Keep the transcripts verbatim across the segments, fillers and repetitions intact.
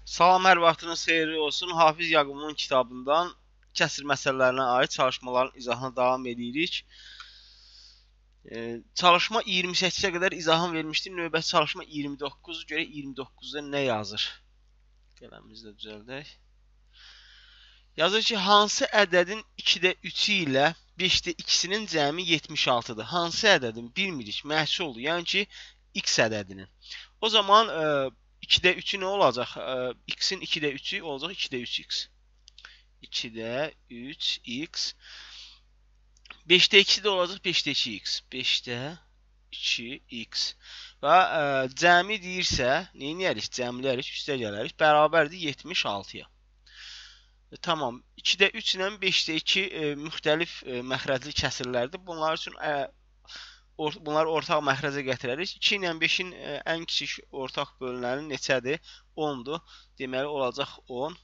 Salam, hər vaxtınız xeyirli olsun. Hafiz Yaqubun kitabından kəsr məsələlərinə aid çalışmaların izahına davam edirik. Ee, çalışma iyirmi səkkize qədər izahım vermişdim. Növbəti çalışma iyirmi doqquz. Görə iyirmi doqquzda nə yazır? Qələmimizi də düzəldək. Yazır ki, hansı ədədin ikidə üçü ilə beşdə ikisinin cəmi yetmiş altıdır? Hansı ədədin bilmirik, məhsuldur. Yəni ki, x ədədinin. O zaman e, ikidə üçü nə olacaq? X'in ikidə üçü olacaq ikidə üç x. ikidə üç x. beşdə ikisi də olacaq beşdə iki x. beşdə iki x. Və ə, cəmi deyirsə, nə edərik? Cəmlərik, üstə gələrik. Bərabərdir yetmiş altıya. E, tamam. ikidə üç ilə beşdə iki e, müxtəlif e, məxrəcli kəsirlərdir. Bunlar üçün ə, Or bunları ortaq məxrəcə gətirərik. iki ilə beşin ə, ən kiçik ortaq bölünəni neçədir? ondur. Deməli olacaq on.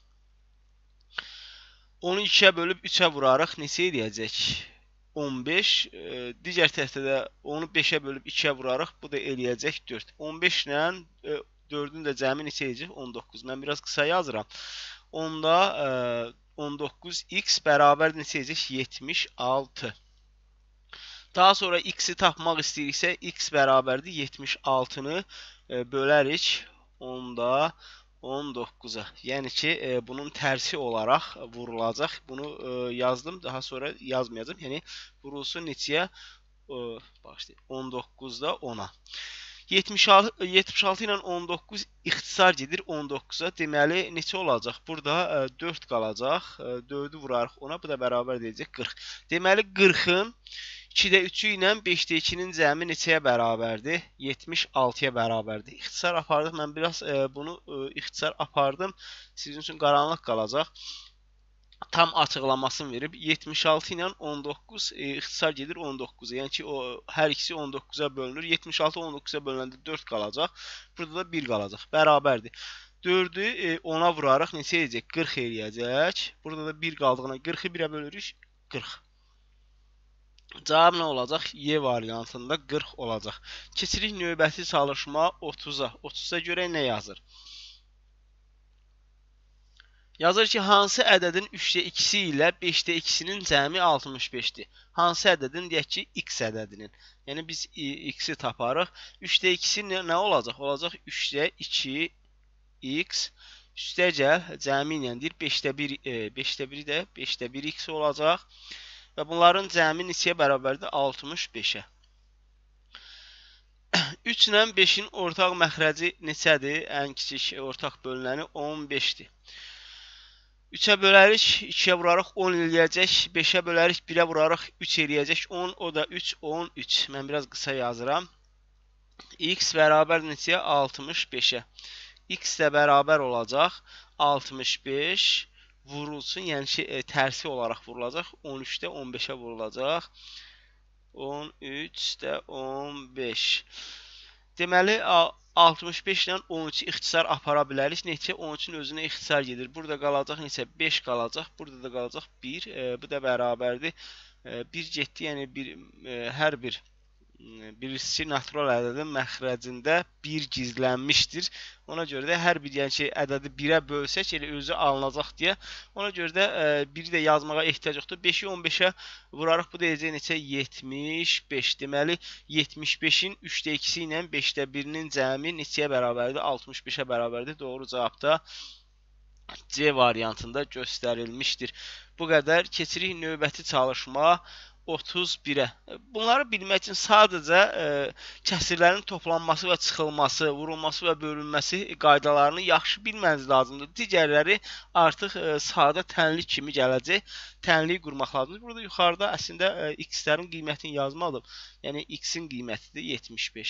onu ikiyə bölüb üçə vurarıq. Neçə eləyəcək? on beş. E, digər tərəfdə də onu beşə bölüb ikiyə vurarıq. Bu da eləyəcək dörd. on beş ilə e, dördün də cəmi neçə eləyəcək? on doqquz. Mən biraz qısa yazıram. Onda e, on doqquz x bərabər neçə eləyəcək? yetmiş altı. Daha sonra x'i tapmaq istəyiriksə, x bərabərdir yetmiş altını e, bölərik onda on doqquza. Yəni ki, e, bunun tərsi olaraq vurulacaq. Bunu e, yazdım, daha sonra yazmayacağım. Yəni vurulsun neçəyə? E, başlayın. on doqquzda ona. yetmiş altı, yetmiş altı ilə on doqquz ixtisar gedir on doqquza. Deməli neçə olacaq? Burada e, dörd qalacaq. E, dördü vurarıq ona. Bu da bərabər deyəcək qırx. Deməli qırxın ikidə üçü ilə beşdə ikinin cəmi neçəyə bərabərdir? yetmiş altıya bərabərdir. İxtisar apardıq. Mən biraz e, bunu e, ixtisar apardım. Sizin üçün qaranlıq qalacaq. Tam açıqlamasını verib. yetmiş altı ilə on doqquz e, ixtisar gedir on doqquza. Yəni ki, o hər ikisi on doqquza bölünür. yetmiş altı on doqquza bölünəndə dörd qalacaq. Burada da bir qalacaq. Bərabərdir. dördü e, ona vurarıq. Neçə eləyəcək? qırx eləyəcək. Burada da bir qaldığına qırxı birə bölürük. qırx. Cavab nə olacaq? Y variantında qırx olacaq. Keçirik növbəti çalışma otuza. otuza görə nə yazır? Yazır ki, hansı ədədin üçdə ikisi ilə beşdə ikisinin cəmi altmış beşdir? Hansı ədədin? Deyək ki, x ədədinin. Yəni biz x'i taparıq. üçdə ikisi nə olacaq? Olacaq üçdə iki x üstə gəl cəmi ilə deyir beşdə bir beşdə biri də beşdə bir x olacaq. Və bunların cəmi neçəyə bərabərdir? altmış beşə. üç ilə beşin ortaq məxrəci neçədir? Ən kiçik ortaq bölünəni on beşdir. üçə bölərik, ikiyə vurarıq on eləyəcək. beşə bölərik, birə vurarıq üç eləyəcək. on, o da üç, on üç. Mən biraz qısa yazıram. X bərabər neçəyə? altmış beşə. X də bərabər olacaq. altmış beş vurulsun, yəni ki, e, tərsi olaraq vurulacaq. on üçdə on beşə vurulacaq. on üçdə on beş. Deməli, altmış beş ilə on üçü ixtisar apara bilərik. Neçə? on üçün özünə ixtisar gedir. Burada qalacaq neçə? beş qalacaq. Burada da qalacaq bir. E, bu da bərabərdir. E, bir getdi, yəni bir, e, hər bir birisi natural ədədin məxrəcində bir gizlənmişdir. Ona görə də hər bir yəni ki, ədədi birə bölsək elə özü alınacaq deyə. Ona görə də e, biri də yazmağa ehtiyac yoxdur. beşi on beşə vurarıq. Bu da eləyəcək neçə? yetmiş beş. Deməli yetmiş beşin üçdə ikisi ilə beşdə birinin cəmi neçəyə bərabərdir? altmış beşə bərabərdir. Doğru cavab da C variantında göstərilmişdir. Bu qədər. Keçirik növbəti çalışma otuz birə. Bunları bilmək üçün sadəcə e, kəsirlərin toplanması və çıxılması, vurulması və bölünməsi qaydalarını yaxşı bilməniz lazımdır. Digərləri artıq e, sadə tənlik kimi gələcək. Tənliyi qurmaq lazımdır. Burada yuxarıda əslində e, x-lərin qiymətini yazmadım. Yəni x-in qiymətidir yetmiş beş.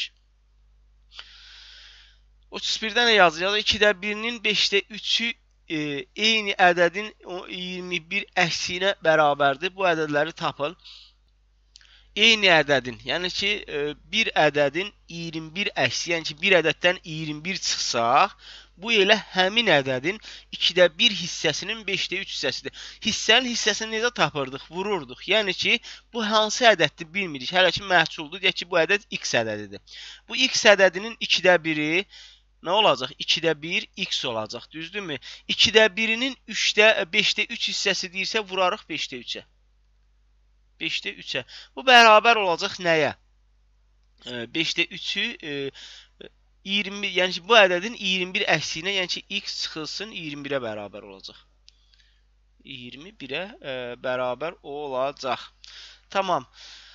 otuz birdə nə yazacaq? ikidə birinin beşdə üçü e, eyni ədədin iyirmi bir əksinə bərabərdir. Bu ədədləri tapın. Eyni ədədin, yəni ki, bir ədədin iyirmi bir əksi, yəni ki, bir ədəddən iyirmi bir çıxsaq, bu elə həmin ədədin ikidə bir hissəsinin beşdə üç hissəsidir. Hissənin hissəsini necə tapırdıq? Vururduq. Yəni ki, bu hansı ədəddir bilmirik. Hələ ki, məhsuldur. Deyək ki, bu ədəd x ədədidir. Bu x ədədinin ikidə biri nə olacaq? ikidə bir x olacaq, düzdürmü? ikidə birinin üçdə beşdə üç hissəsi deyirsə, vurarıq beşdə üçə. beşdə üçə. Bu bərabər olacaq nəyə? beşdə üçü iyirmi, yəni ki, bu ədədin iyirmi bir əksiyinə, yəni ki, x çıxılsın iyirmi birə bərabər olacaq. iyirmi birə bərabər olacaq. Tamam.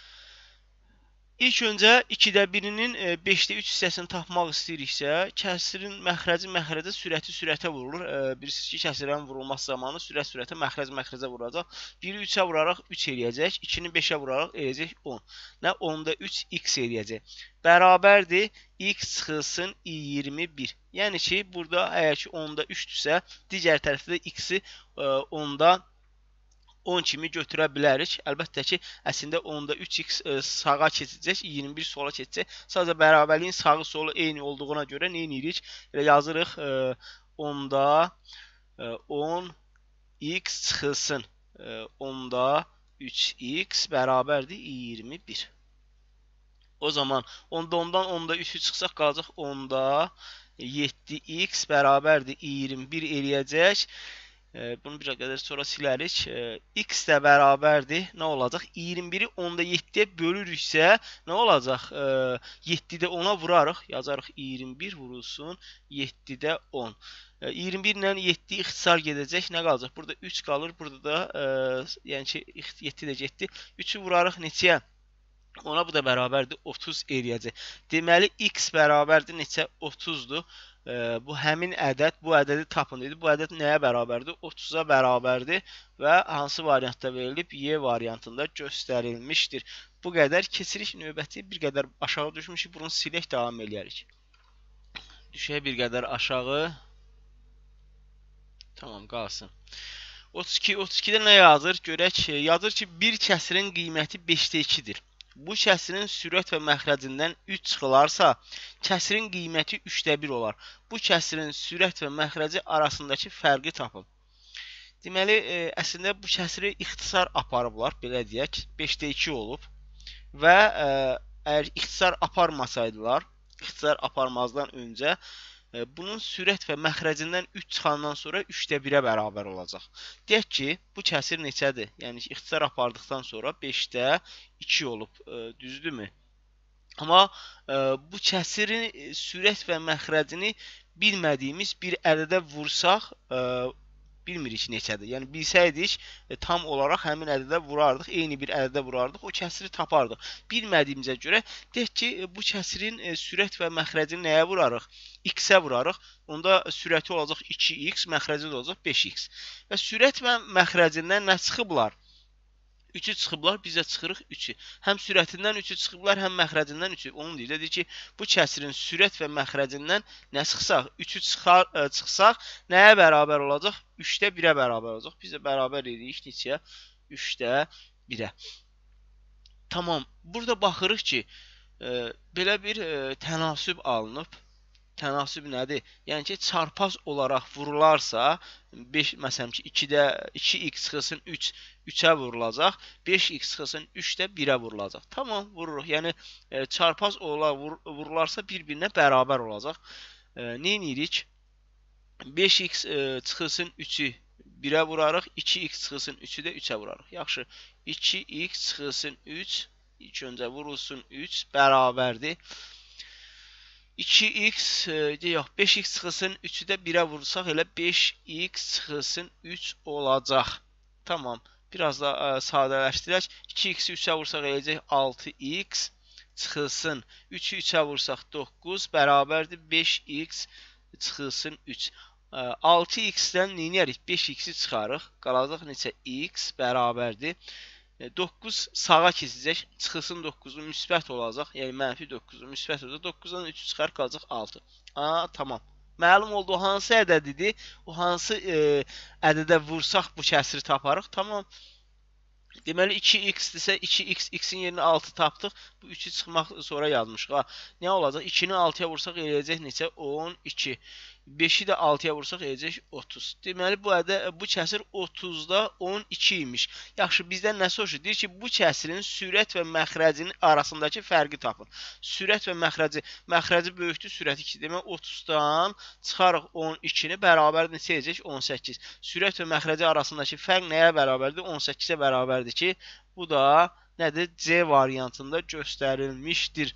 İlk öncə ikidə birinin beşdə üç hissəsini tapmaq istəyiriksə, kəsirin məxrəci məxrəcə, sürəti sürətə vurulur. Bilirsiniz ki, kəsirin vurulması zamanı sürət sürətə, məxrəc məxrəcə vuracaq. biri üçə vuraraq üç eləyəcək, ikini beşə vuraraq eləyəcək on. Nə onda üç x eləyəcək. Bərabərdir x çıxılsın iyirmi bir. Yəni ki, burada əgər ki onda üçdürsə, digər tərəfdə x-i onda on kimi götürə bilərik. Əlbəttə ki, əslində onda üç x sağa keçəcək, iyirmi bir sola keçəcək. Sadəcə bərabərliyin sağı solu eyni olduğuna görə nə edirik? Elə yazırıq onda on x çıxılsın. Onda üç x bərabərdir iyirmi bir. O zaman onda ondan onda üçü çıxsaq qalacaq onda yeddi x bərabərdir iyirmi bir eləyəcək. Bunu bir qədər sonra silərik. X də bərabərdir. Nə olacaq? iyirmi biri onda yeddiyə bölürüksə nə olacaq? yeddidə ona vurarıq. Yazarıq iyirmi bir vurulsun yeddidə on. iyirmi bir ilə yeddi ixtisar gedəcək. Nə qalacaq? Burada üç qalır. Burada da yəni ki, yeddi də getdi. üçü vurarıq neçəyə? Ona bu da bərabərdir otuz eləyəcək. Deməli, x bərabərdir neçə? otuzdur. Bu həmin ədəd, bu ədədi tapın dedi. Bu ədəd nəyə bərabərdir? otuza bərabərdir və hansı variantda verilib? Y variantında göstərilmişdir. Bu qədər. Keçirik növbəti bir qədər aşağı düşmüşük. Bunu silək, davam eləyərik. Düşək bir qədər aşağı. Tamam, qalsın. otuz iki, otuz ikidə nə yazır? Görək, yazır ki, bir kəsirin qiyməti beşdə ikidir. Bu kəsirin sürət və məxrəcindən üç çıxılarsa, kəsirin qiyməti üçdə bir olar. Bu kəsirin sürət və məxrəci arasındakı fərqi tapın. Deməli, e, əslində bu kəsiri ixtisar aparıblar, belə deyək, beşdə iki olub. Və e, əgər ixtisar aparmasaydılar, ixtisar aparmazdan öncə, e, bunun sürət və məxrəcindən üç çıxandan sonra üçdə birə bərabər olacaq. Deyək ki, bu kəsir neçədir? Yəni, ixtisar apardıqdan sonra beşdə iki olub, e, düzdürmü? Amma e, bu kəsirin sürət və məxrəcini bilmədiyimiz bir ədədə vursaq, e, bilmirik neçədir. Yəni, bilsəydik, e, tam olaraq həmin ədədə vurardıq, eyni bir ədədə vurardıq, o kəsiri tapardıq. Bilmədiyimizə görə, deyək ki, bu kəsirin e, sürət və məxrəcini nəyə vurarıq? X-ə vurarıq. Onda sürəti olacaq iki x, məxrəci də olacaq beş x. Və sürət və məxrəcindən nə çıxıblar? üçü çıxıblar, biz də çıxırıq üçü. Həm sürətindən üçü çıxıblar, həm məxrəcindən üçü. Onun deyir, deyir ki, bu kəsirin sürət və məxrəcindən nə çıxsaq? üçü çıxar, ə, çıxsaq, nəyə bərabər olacaq? üçdə birə bərabər olacaq. Biz də bərabər edirik neçəyə? üçdə birə. Tamam. Burada baxırıq ki, ə, belə bir ə, tənasüb alınıb. Tənasüb nədir? Yəni ki, çarpaz olaraq vurularsa, beş, məsələn ki, ikidə iki x çıxılsın üç, üçə vurulacaq. beş x çıxılsın üçdə birə vurulacaq. Tamam, vururuq. Yəni, e, çarpaz olaraq vur, vurularsa bir-birinə bərabər olacaq. E, nə edirik? beş x e, çıxılsın üçü birə vurarıq. iki x çıxılsın üçü də üçə vurarıq. Yaxşı. iki x çıxılsın üç, ilk öncə vurulsun üç, bərabərdir. iki x, yox, beş x çıxılsın üçü də birə vursaq, elə beş x çıxılsın üç olacaq. Tamam. Biraz da ə, sadələşdirək. iki x-i üçə vursaq eləyəcək altı x çıxılsın. üçü üçə vursaq doqquz, bərabərdir beş x çıxılsın üç. Ə, altı x-dən neyniyərik? beş x-i çıxarıq. Qalacaq neçə? X bərabərdir. doqquz sağa keçəcək, çıxılsın doqquzu müsbət olacaq, yəni mənfi doqquzu müsbət olacaq, doqquzdan üçü çıxar qalacaq altı. Aa, tamam. Məlum oldu, o hansı ədədidir? O hansı e, ədədə vursaq bu kəsiri taparıq? Tamam. Deməli, iki x-dirsə, iki x, x-in yerinə altı tapdıq. Bu üçü çıxmaq sonra yazmışıq. Ha, nə olacaq? ikini altıya vursaq eləyəcək neçə? on iki. beşi də altıya vursaq edəcək otuz. Deməli bu ədəd bu kəsir otuzda on iki imiş. Yaxşı, bizdən nə soruşur? Deyir ki, bu kəsirin sürət və məxrəcinin arasındakı fərqi tapın. Sürət və məxrəci, məxrəci böyükdür, sürəti iki. Demək otuzdan çıxarıq on ikini bərabər neçə edəcək? on səkkiz. Sürət və məxrəci arasındakı fərq nəyə bərabərdir? on səkkizə bərabərdir ki, bu da nədir? C variantında göstərilmişdir.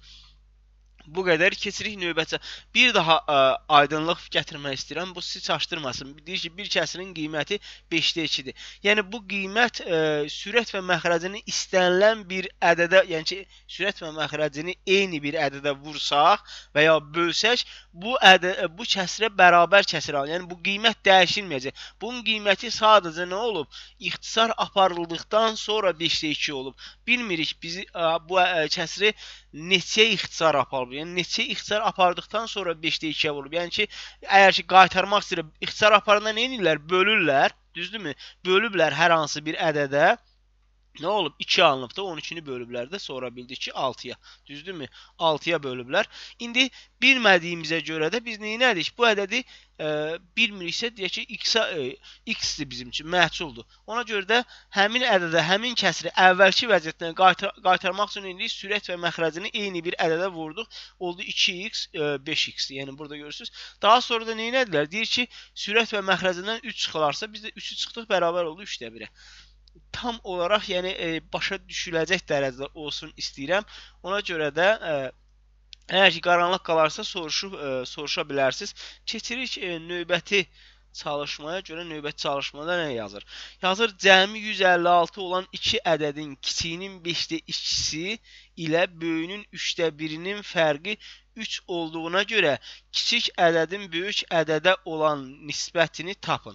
Bu qədər keçirik növbətə. Bir daha ə, aydınlıq gətirmək istəyirəm. Bu sizi çaşdırmasın. Deyir ki, bir kəsirin qiyməti beşdə ikidir. Yəni bu qiymət ə, sürət və məxrəcini istənilən bir ədədə, yəni ki, sürət və məxrəcini eyni bir ədədə vursaq və ya bölsək, bu ədə, bu kəsirə bərabər kəsir alır. Yəni bu qiymət dəyişilməyəcək. Bunun qiyməti sadəcə nə olub? İxtisar aparıldıqdan sonra beşdə iki olub. Bilmirik bizi ə, bu ə, kəsiri neçə ixtisar aparılıb? Yəni neçə ixtisar apardıqdan sonra beşdə ikiyə vurulub. Yəni ki, əgər ki qaytarmaq istəyir, ixtisar aparanda nə edirlər? Bölürlər, düzdürmü? Bölüblər hər hansı bir ədədə. Nə olub? iki alınıb da on ikini bölüblər də, sonra bildik ki altıya. Düzdürmü? altıya bölüblər. İndi bilmədiyimizə görə də biz nə edirik? Bu ədədi e, bilmiriksə deyək ki x-dir bizim üçün, məhsuldur. Ona görə də həmin ədədə, həmin kəsiri əvvəlki vəziyyətinə qaytar qaytarmaq üçün indi sürət və məxrəcini eyni bir ədədə vurduq. Oldu iki x, beş x-dir. Yəni burada görürsünüz. Daha sonra da nə edilər? Deyir ki, sürət və məxrəcindən üç çıxılarsa, biz də üçü çıxdıq, bərabər oldu üçdə birə. Tam olaraq, yəni e, başa düşüləcək dərəcədə olsun istəyirəm. Ona görə də e, əgər ki qaranlıq qalarsa soruşub e, soruşa bilərsiniz. Keçirik e, növbəti çalışmaya. Görə növbəti çalışmada nə yazır? Yazır cəmi yüz əlli altı olan iki ədədin kiçiyinin beşdə ikisi ilə böyüyünün üçdə birinin fərqi üç olduğuna görə kiçik ədədin böyük ədədə olan nisbətini tapın.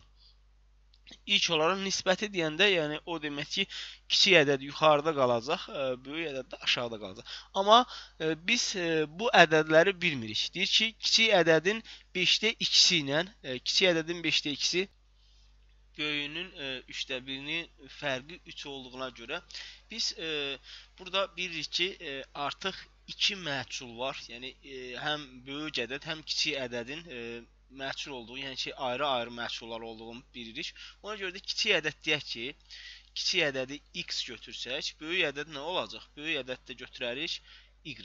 İlk olaraq nisbəti deyəndə, yəni o demək ki, kiçik ədəd yuxarıda qalacaq, böyük ədəd də aşağıda qalacaq. Amma e, biz e, bu ədədləri bilmirik. Deyir ki, kiçik ədədin beşdə ikisi ilə, e, kiçik ədədin beşdə ikisi böyüyünün e, üçdə birinin fərqi üç olduğuna görə biz e, burada bilirik ki, e, artıq iki məhsul var. Yəni e, həm böyük ədəd, həm kiçik ədədin e, məhsul olduğu, yəni ki, ayrı-ayrı məhsullar olduğunu bilirik. Ona görə də kiçik ədəd deyək ki, kiçik ədədi x götürsək, böyük ədəd nə olacaq? Böyük ədəddə götürərik y.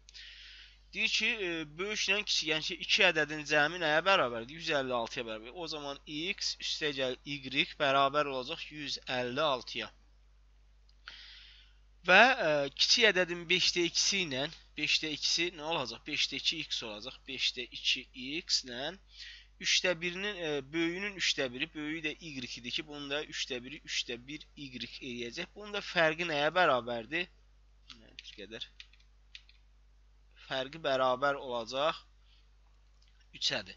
Deyir ki, böyüklə kiçik, yəni ki, iki ədədin cəmi nəyə bərabərdir? yüz əlli altıya bərabər. O zaman x üstəgəl y bərabər olacaq yüz əlli altıya. Və ə, kiçik ədədin beşdə ikisi ilə, beşdə ikisi nə olacaq? beşdə iki x olacaq. beşdə iki x ilə üçdə birinin, ə, böyüyünün üçdə biri, böyüyü də y idir ki, bunun da üçdə biri, üçdə bir y eləyəcək. Bunun da fərqi nəyə bərabərdir? Bir qədər. Fərqi bərabər olacaq üçədir.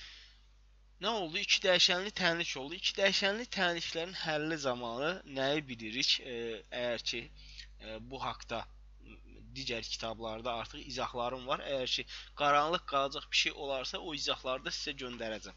Nə oldu? İki dəyişənli tənlik oldu. İki dəyişənli tənliklərin həlli zamanı nəyi bilirik? Ə, əgər ki, bu haqda digər kitablarda artıq izahlarım var. Əgər ki, qaranlıq qalacaq bir şey olarsa, o izahları da sizə göndərəcəm.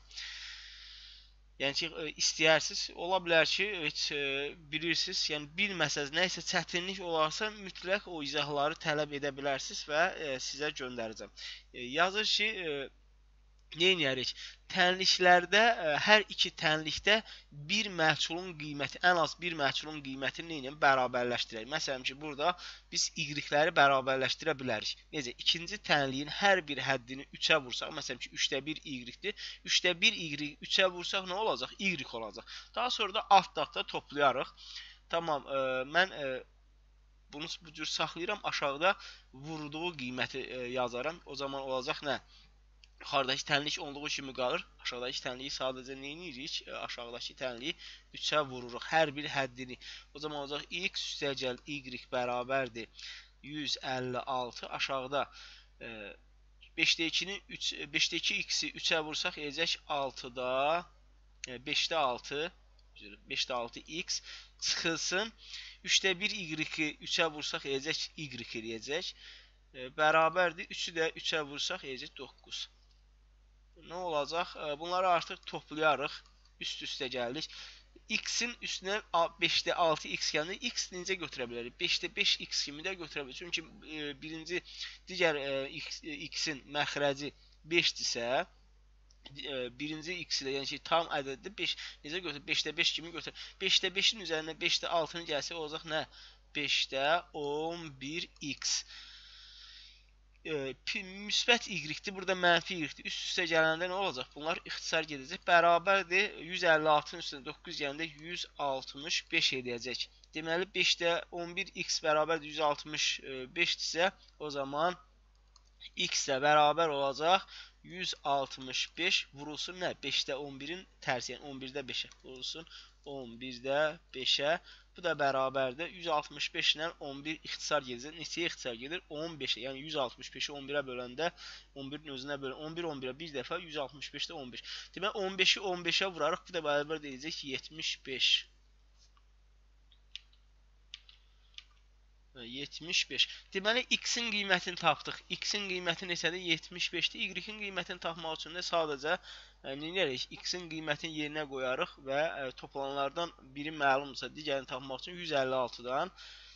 Yəni ki, istəyirsiniz, ola bilər ki, heç bilirsiniz, yəni bilməsəz, nə isə çətinlik olarsa, mütləq o izahları tələb edə bilərsiniz və sizə göndərəcəm. Yazır ki, nə edərik? Tənliklərdə, hər iki tənlikdə bir məhsulun qiyməti, ən az bir məhsulun qiymətini nə edək? Bərabərləşdirək. Məsələn ki, burada biz y-ləri bərabərləşdirə bilərik. Necə? İkinci tənliyin hər bir həddini üçə vursaq, məsələn ki, üçdə bir y-dir. üçdə bir y üçə vursaq nə olacaq? Y olacaq. Daha sonra da alt daxda toplayarıq. Tamam, ə, mən ə, bunu bu cür saxlayıram. Aşağıda vurduğu qiyməti ə, yazaram. O zaman olacaq nə? Yuxarıdakı tənlik olduğu kimi qalır. Aşağıdakı tənliyi sadəcə nə edirik? Aşağıdakı tənliyi üçə vururuq. Hər bir həddini. O zaman olacaq x üstəgəl y bərabərdir yüz əlli altı. Aşağıda beşdə ikini beşdə iki x-i üçə vursaq edəcək altıda beşdə altı beşdə altı x çıxılsın. üçdə bir y-i üçə vursaq edəcək y eləyəcək. Bərabərdir. üçü də üçə vursaq edəcək doqquz. Nə olacaq? Bunları artıq toplayarıq. Üst-üstə gəldik. X-in üstünə beşdə altı x gəlir. X necə götürə bilərik? beşdə beş x kimi də götürə bilərik. Çünki birinci digər x-in məxrəci beşdirsə, birinci x ilə, yəni ki, tam ədəddir. beş necə götür? beşdə beş kimi götür. beşdə beşin üzərinə beşdə altını gəlsə olacaq nə? beşdə on bir x. E, müsbət y-dir, burada mənfi y-dir. Üst-üstə gələndə nə olacaq? Bunlar ixtisar gedəcək. Bərabərdir. yüz əlli altının üstünə doqquz gələndə yüz altmış beş edəcək. Deməli, beşdə on bir x bərabərdir yüz altmış beşdirsə, o zaman x də bərabər olacaq yüz altmış beş vurulsun nə? beşdə on birin tərsi, yəni on birdə beşə vurulsun. on birdə beşə. Bu da bərabərdir. yüz altmış beş ilə on bir ixtisar gedəcək. Neçəyə ixtisar gedir? on beşə. Yəni yüz altmış beşi on birə böləndə on birin özünə bölən on bir on birə bir dəfə yüz altmış beşdə on beş. Demək on beşi on beşə vurarıq. Bu da bərabər deyəcək yetmiş beş. yetmiş beş. Deməli, x-in qiymətini tapdıq. X-in qiyməti neçədir? yetmiş beşdir. Y-in qiymətini tapmaq üçün də sadəcə neylərik? X-in qiymətini yerinə qoyarıq və ə, toplananlardan biri məlumdursa, digərini tapmaq üçün yüz əlli altıdan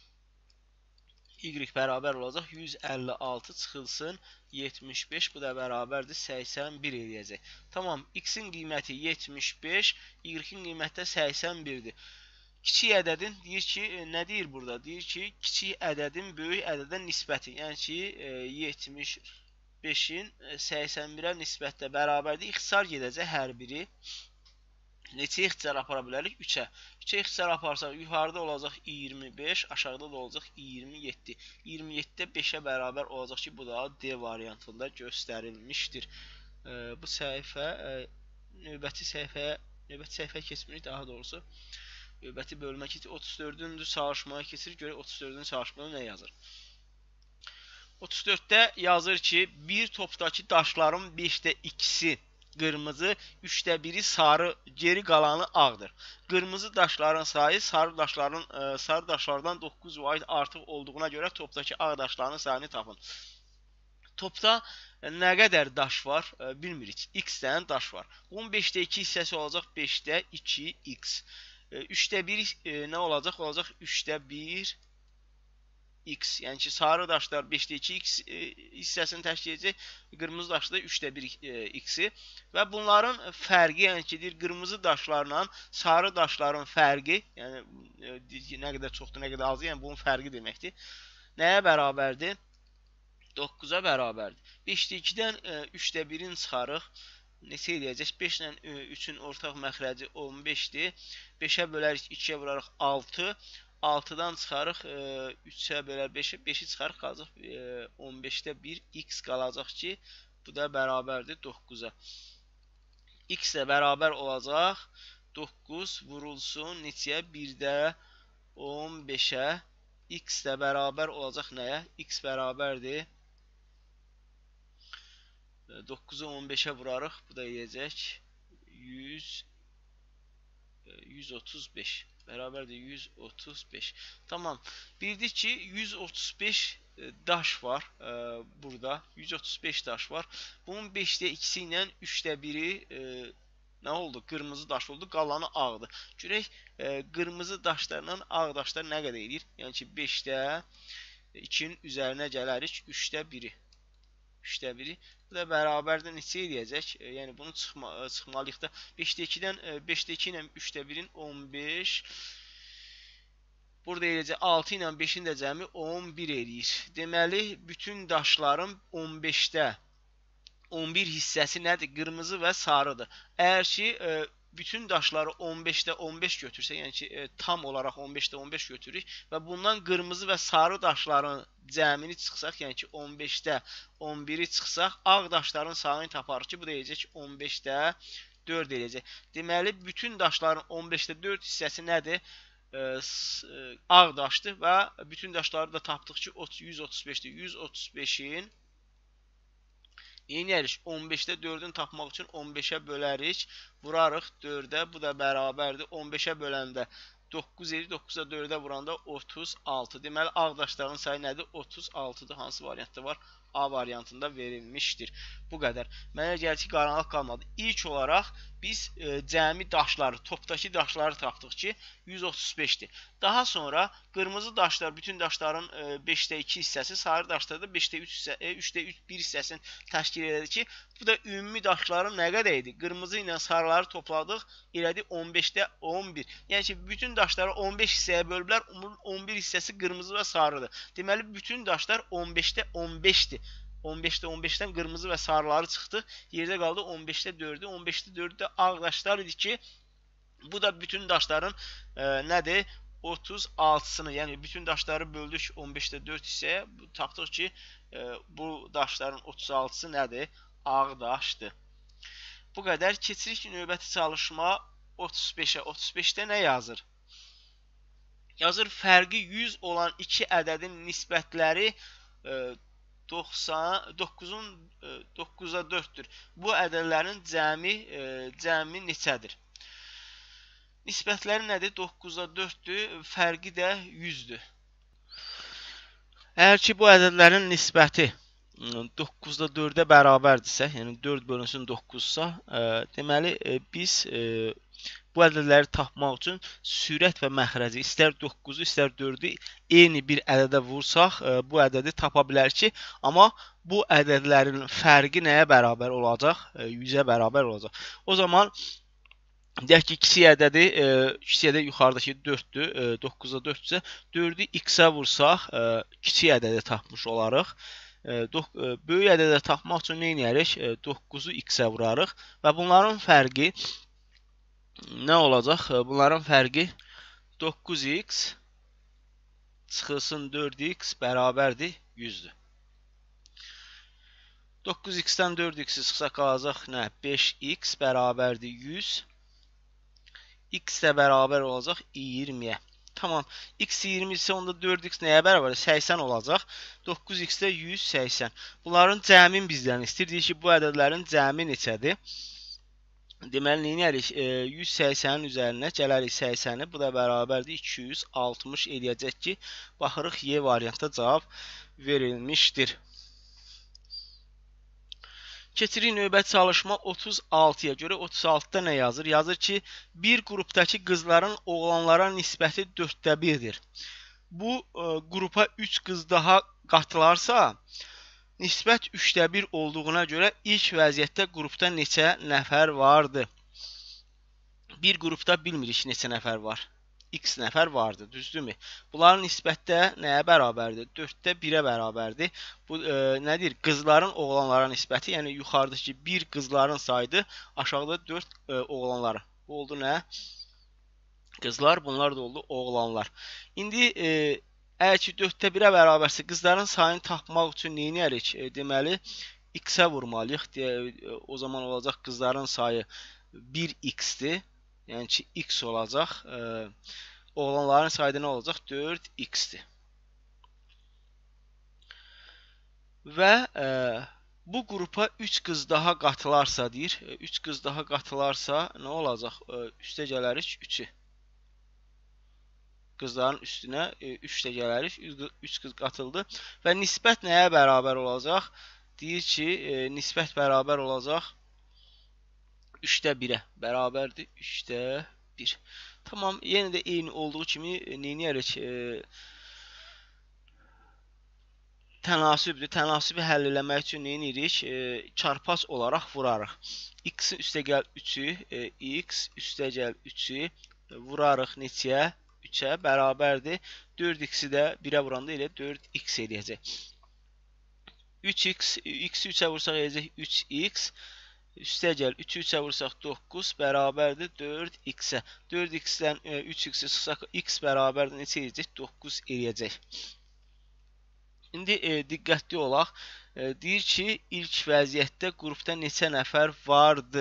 y bərabər olacaq. yüz əlli altı çıxılsın yetmiş beş. Bu da bərabərdir səksən bir eləyəcək. Tamam. X-in qiyməti yetmiş beş, Y-in qiyməti də səksən birdir. Kiçik ədədin deyir ki, nə deyir burada? Deyir ki, kiçik ədədin böyük ədədə nisbəti. Yəni ki, yetmiş beşin səksən birə nisbətdə bərabərdir. İxtisar gedəcək hər biri. Neçə ixtisar apara bilərik? üçə. üçə ixtisar aparsaq, yuxarıda olacaq iyirmi beş, aşağıda da olacaq iyirmi yeddi. iyirmi yeddidə beşə bərabər olacaq ki, bu da D variantında göstərilmişdir. Bu səhifə, növbəti səhifəyə, növbəti səhifəyə keçmirik daha doğrusu. Növbəti bölmə keçir. otuz dördüncü çalışmaya keçir. Görək otuz dördüncü çalışmada nə yazır? otuz dörddə yazır ki, bir topdakı daşların beşdə ikisi qırmızı, üçdə biri sarı, geri qalanı ağdır. Qırmızı daşların sayı sarı daşların sarı daşlardan doqquz vaid artıq olduğuna görə topdakı ağ daşların sayını tapın. Topda nə qədər daş var? Bilmirik. X dənə daş var. Bunun beşdə iki hissəsi olacaq beşdə iki x. üçdə bir e, nə olacaq? Olacaq üçdə bir x. Yəni ki, sarı daşlar beşdə iki x e, hissəsini təşkil edəcək. Qırmızı daşlar üçdə bir e, x-i. Və bunların fərqi, yəni ki, deyir, qırmızı daşlarla sarı daşların fərqi, yəni e, nə qədər çoxdur, nə qədər azdır, yəni bunun fərqi deməkdir. Nəyə bərabərdir? doqquza bərabərdir. beşdə ikidən e, üçdə birin çıxarıq. Neçə eləyəcək? beş ilə üçün ortaq məxrəci on beşdir. beşə bölərik, ikiyə vurarıq altı. altıdan çıxarıq, üçə bölər beşə, beşi çıxarıq, qalacaq on beşdə bir x qalacaq ki, bu da bərabərdir doqquza. X də bərabər olacaq doqquz vurulsun neçəyə? birdə on beşə. X də bərabər olacaq nəyə? X bərabərdir doqquzu on beşə vurarıq. Bu da eləyəcək yüz yüz otuz beş. Bərabərdir yüz otuz beş. Tamam. Bildik ki, yüz otuz beş daş var e, burada. yüz otuz beş daş var. Bunun beşdə ikisi ilə üçdə biri e, nə oldu? Qırmızı daş oldu. Qalanı ağdır. Görək, e, qırmızı daşlarla ağ daşlar nə qədər edir? Yəni ki, beşdə ikinin üzərinə gələrik. üçdə biri. üçdə biri. Bu da bərabərdə neçə eləyəcək? E, yəni bunu çıxma, çıxmalıyıq da. beşdə ikidən beşdə iki ilə üçdə birin on beş. Burada eləyəcək altı ilə beşin də cəmi on bir eləyir. Deməli, bütün daşların on beşdə on bir hissəsi nədir? Qırmızı və sarıdır. Əgər ki, e, bütün daşları on beşdə on beş götürsə, yəni ki, e, tam olaraq on beşdə on beş götürürük və bundan qırmızı və sarı daşların cəmini çıxsaq, yəni ki, on beşdə on biri çıxsaq, ağ daşların sayını taparıq ki, bu da eləyəcək on beşdə dörd eləyəcək. Deməli, bütün daşların on beşdə dörd hissəsi nədir? E, ağ daşdır və bütün daşları da tapdıq ki, yüz otuz beşdir. yüz otuz beşin Neynərik? on beşdə dördünü tapmaq üçün on beşə bölərik, vurarıq dördə, bu da bərabərdir. on beşə böləndə doqquz edir, doqquza dördə vuranda otuz altı. Deməli, ağ daşların sayı nədir? otuz altıdır. Hansı variantda var? A variantında verilmişdir. Bu qədər. Mənə gəlir ki, qaranlıq qalmadı. İlk olaraq biz e, cəmi daşları, topdakı daşları tapdıq ki, yüz otuz beşdir. Daha sonra qırmızı daşlar, bütün daşların e, beşdə iki hissəsi, sarı daşlar da beşdə üç hissə, e, üçdə bir hissəsini təşkil edir ki, bu da ümumi daşların nə qədər idi? Qırmızı ilə sarıları topladıq, elədi on beşdə on bir. Yəni ki, bütün daşları on beş hissəyə bölüblər, on bir hissəsi qırmızı və sarıdır. Deməli, bütün daşlar on beşdə on beşdir. on beşdə on beşdən qırmızı və sarıları çıxdı. Yerdə qaldı on beşdə dördü. on beşdə dördü də ağ daşlar idi ki, bu da bütün daşların e, nədir? otuz altısını, yəni bütün daşları böldük on beşdə dörd hissəyə. Tapdıq ki, e, bu daşların otuz altısı nədir? Ağ daşdır. Bu qədər. Keçirik növbəti çalışma otuz beşə. otuz beşdə nə yazır? Yazır, fərqi yüz olan iki ədədin nisbətləri e, doqquzun doqquza dörddür. Bu ədədlərin cəmi e, cəmi neçədir? Nisbətləri nədir? doqquza dörddür, fərqi də yüzdür. Əgər ki, bu ədədlərin nisbəti doqquzda dördə bərabərdirsə, yəni dörd bölünsün doqquzsa, e, deməli e, biz e, bu ədədləri tapmaq üçün sürət və məxrəci istər doqquzu, istər dördü eyni bir ədədə vursaq, bu ədədi tapa bilər ki, amma bu ədədlərin fərqi nəyə bərabər olacaq? yüzə bərabər olacaq. O zaman deyək ki, kiçik ədədi, kiçik ədəd yuxarıdakı dörddür, doqquzda dörddürsə, dördü x-ə vursaq, kiçik ədədi tapmış olarıq. Böyük ədədə tapmaq üçün nə edərik? doqquzu x-ə vurarıq və bunların fərqi nə olacaq? Bunların fərqi doqquz x çıxılsın dörd x bərabərdir yüzdür. doqquz x-dən dörd x çıxsa qalacaq nə? beş x bərabərdir yüz. X də bərabər olacaq iyirmiyə. Tamam. X iyirmi isə onda dörd x nəyə bərabər? səksən olacaq. doqquz x də yüz səksən. Bunların cəmin bizdən istəyir. Deyir ki, bu ədədlərin cəmi neçədir? Deməli, neylərik? yüz səksənin üzərinə gələrik səksəni. Bu da bərabərdir iki yüz altmış eləyəcək ki, baxırıq Y variantda cavab verilmişdir. Keçirik növbəti çalışma otuz altıya görə. otuz altıda nə yazır? Yazır ki, bir qrupdakı qızların oğlanlara nisbəti dörddə birdir. Bu e, qrupa üç qız daha qatılarsa, nisbət üçdə bir olduğuna görə ilk vəziyyətdə qrupda neçə nəfər vardı? Bir qrupda bilmirik neçə nəfər var. X nəfər vardı, düzdürmü? Bunların nisbətdə nəyə bərabərdir? dörddə birə bərabərdir. Bu e, nədir? Qızların oğlanlara nisbəti, yəni yuxarıdakı bir qızların sayıdır, aşağıda dörd e, oğlanları. Bu oldu nə? Qızlar, bunlar da oldu oğlanlar. İndi e, əgər ki, dörddə birə bərabərsə, qızların sayını tapmaq üçün nə edərik? E, deməli, x-ə vurmalıyıq. E, o zaman olacaq qızların sayı bir x-dir. Yəni ki, x olacaq. E, oğlanların sayı nə olacaq? dörd x-dir. Və e, bu qrupa üç qız daha qatılarsa, deyir. üç qız daha qatılarsa, nə olacaq? E, üstə gələrik üçü. Qızların üstünə üç də gələrik. üç qız qatıldı. Və nisbət nəyə bərabər olacaq? Deyir ki, e, nisbət bərabər olacaq üçdə birə. Bərabərdir üçdə bir. Tamam, yenə də eyni olduğu kimi nə edərik? E, tənasübdür. Tənasübü həll eləmək üçün nə edirik? E, çarpaz olaraq vurarıq. X-in üstə gəl üçü, e, x üstə gəl üçü vurarıq neçəyə? üçə bərabərdir. dörd x-i də birə vuranda elə dörd x eləyəcək. üç x, x-i üçə vursaq eləyəcək üç x. Üstə gəl, üçü üçə vursaq doqquz bərabərdir dörd x-ə. dörd x-dən üç x-i çıxsaq x bərabərdir neçə eləyəcək? doqquz eləyəcək. İndi e, diqqətli olaq. E, deyir ki, ilk vəziyyətdə qrupda neçə nəfər vardı?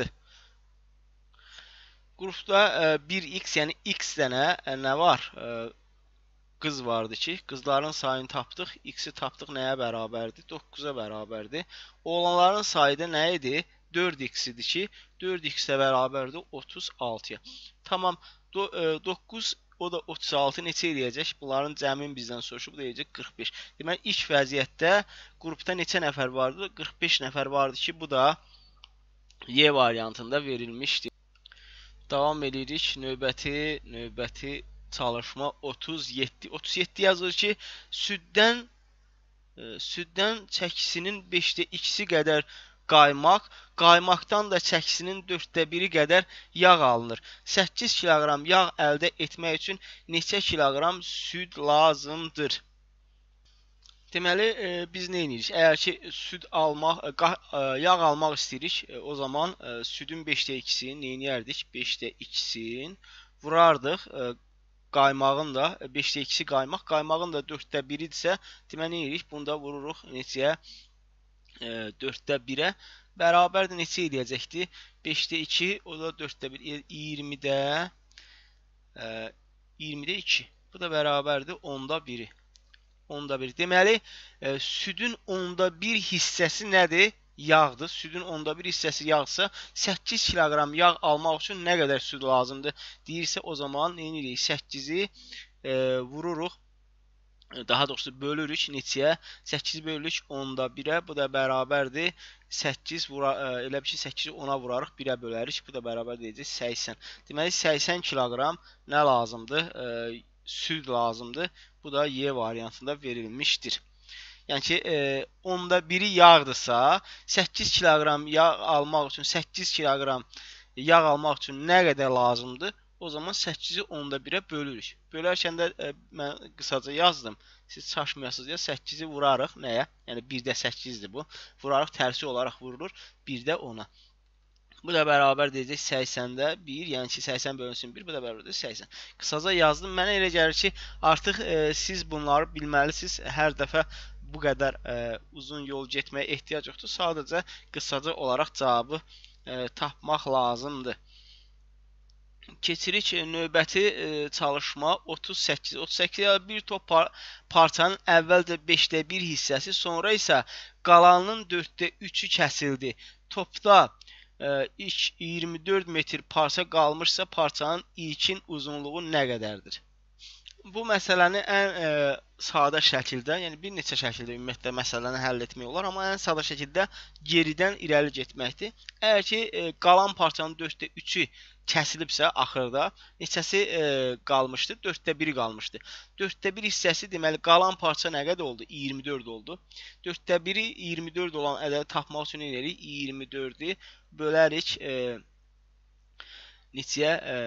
Qrupda bir x, yəni x dənə nə var? Qız vardı ki, qızların sayını tapdıq. X-i tapdıq nəyə bərabərdir? doqquza bərabərdir. Oğlanların sayı da nə idi? dörd x idi ki, dörd x də bərabərdir otuz altıya. Tamam, doqquz, o da otuz altı neçə eləyəcək? Bunların cəmin bizdən soruşub, bu da eləyəcək qırx beş. Deməli, ilk vəziyyətdə qrupda neçə nəfər vardı? qırx beş nəfər vardı ki, bu da Y variantında verilmişdir. Davam edirik. Növbəti, növbəti çalışma otuz yeddi. otuz yeddi yazır ki, süddən e, süddən çəkisinin beşdə ikisi qədər qaymaq, qaymaqdan da çəkisinin dörddə biri qədər yağ alınır. səkkiz kiloqram yağ əldə etmək üçün neçə kiloqram süd lazımdır? Deməli, e, biz nə edirik? Əgər ki, süd almaq, e, yağ almaq istəyirik, e, o zaman e, südün beşdə ikisini nə edərdik? beşdə ikisini vurardıq. E, qaymağın da beşdə ikisi qaymaq, qaymağın da dörddə biridirsə, deməli nə edirik? Bunda vururuq neçəyə? E, dörddə birə. Bərabərdə neçə eləyəcəkdir? beşdə iki, o da dörddə bir, iyirmidə e, iyirmidə iki. Bu da bərabərdir onda biri. onda bir. Deməli, e, südün onda bir hissəsi nədir? Yağdır. Südün onda bir hissəsi yağsa, səkkiz kiloqram yağ almaq üçün nə qədər süd lazımdır? Deyirsə, o zaman nə edirik? səkkizi e, vururuq. Daha doğrusu bölürük neçəyə? səkkiz bölürük onda birə. Bu da bərabərdir. səkkiz vura, e, elə bir ki, səkkizi ona vurarıq, birə bölərik. Bu da bərabər deyəcək səksən. Deməli, səksən kiloqram nə lazımdır? E, süd lazımdır. Bu da Y variantında verilmişdir. Yəni ki, e, onda biri yağdırsa, səkkiz kiloqram yağ almaq üçün, səkkiz kiloqram yağ almaq üçün nə qədər lazımdır? O zaman səkkizi onda birə bölürük. Bölərkən də e, mən qısaca yazdım. Siz çaşmayasınız ya, səkkizi vurarıq nəyə? Yəni birdə səkkizdir bu. Vurarıq, tərsi olaraq vurulur. birdə ona. Bu da bərabər deyəcək səksəndə bir, yəni ki, səksən bölünsün bir, bu da bərabər deyəcək səksən. Qısaca yazdım. Mənə elə gəlir ki, artıq e, siz bunları bilməlisiniz. Hər dəfə bu qədər e, uzun yol getməyə ehtiyac yoxdur. Sadəcə qısaca olaraq cavabı e, tapmaq lazımdır. Keçirik növbəti e, çalışma otuz səkkiz. otuz səkkiz bir top par parçanın əvvəlcə beşdə bir hissəsi, sonra isə qalanının dörddə üçü kəsildi. Topda e, ilk iyirmi dörd metr parça qalmışsa, parçanın ilkin uzunluğu nə qədərdir? Bu məsələni ən e, sadə şəkildə, yəni bir neçə şəkildə ümumiyyətlə məsələni həll etmək olar, amma ən sadə şəkildə geridən irəli getməkdir. Əgər ki, e, qalan parçanın dörddə üçü kəsilibsə axırda, neçəsi e, qalmışdı? dörddə biri qalmışdı. dörddə bir hissəsi deməli qalan parça nə qədər oldu? iyirmi dörd oldu. dörddə biri iyirmi dörd olan ədədi tapmaq üçün nə edirik? iyirmi dördü bölərik e, neçəyə? E,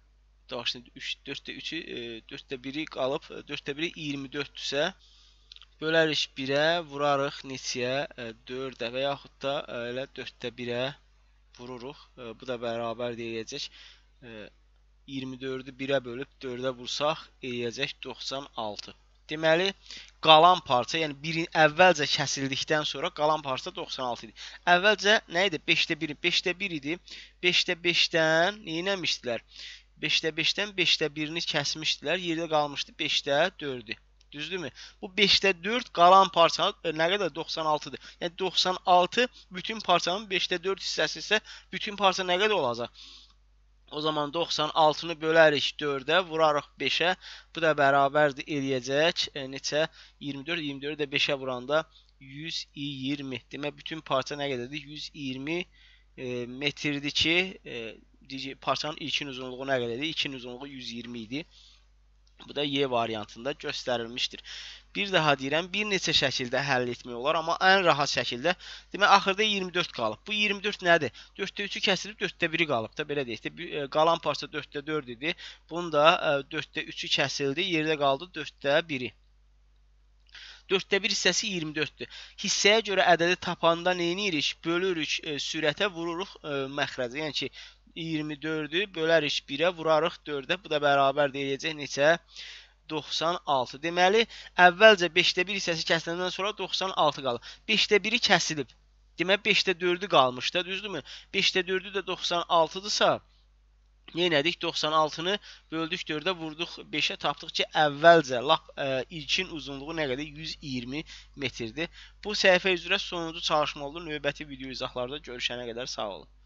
dörddə üçü, dörddə biri qalıb, dörddə biri iyirmi dörddürsə, bölərik birə, vurarıq neçəyə? dördə və yaxud da elə dörddə birə vururuq. Bu da bərabər deyəcək. iyirmi dördü birə bölüb dördə vursaq, eləyəcək doxsan altı. Deməli, qalan parça, yəni birin əvvəlcə kəsildikdən sonra qalan parça doxsan altı idi. Əvvəlcə nə idi? beşdə bir, beşdə bir idi. beşdə beşdən nə etmişdilər? beşdə beşdən beşdə birini kəsmişdilər. Yerdə qalmışdı beşdə dördü. Düzdürmü? Bu beşdə dörd qalan parçanın nə qədər? doxsan altıdır. Yəni doxsan altı bütün parçanın beşdə dörd hissəsi isə bütün parça nə qədər olacaq? O zaman doxsan altını bölərik dördə, vurarıq beşə. Bu da bərabərdir eləyəcək. E, neçə? iyirmi dörd, iyirmi dördü də beşə vuranda yüz iyirmi. Demək bütün parça nə qədərdir? yüz iyirmi e, metrdir ki, e, parçanın ilkin uzunluğu nə qədərdir? İlkin uzunluğu yüz iyirmi idi. Bu da Y variantında göstərilmişdir. Bir daha deyirəm, bir neçə şəkildə həll etmək olar, amma ən rahat şəkildə. Demək, axırda iyirmi dörd qalıb. Bu iyirmi dörd nədir? dörddə üçü kəsilib, dörddə biri qalıb da, belə deyək. Qalan parça dörddə dörd idi. Bunda dörddə üçü kəsildi, yerdə qaldı dörddə biri. dörddə bir hissəsi iyirmi dörddür. Hissəyə görə ədədi tapanda nə edirik? Bölürük, e, sürətə vururuq e, məxrəcə. Yəni ki, iyirmi dördü bölərik birə, vurarıq dördə. Bu da bərabər deyəcək neçə? doxsan altı. Deməli, əvvəlcə beşdə bir hissəsi kəsiləndən sonra doxsan altı qalır. beşdə biri kəsilib. Demək, beşdə dördü qalmışdı, düzdürmü? beşdə dördü də doxsan altıdırsa, Neynədik? doxsan altını böldük dördə, vurduq beşə, tapdıq ki, əvvəlcə lap ə, ilkin uzunluğu nə qədər? yüz iyirmi metrdir. Bu səhifə üzrə sonuncu çalışma oldu. Növbəti video izahlarda görüşənə qədər sağ olun.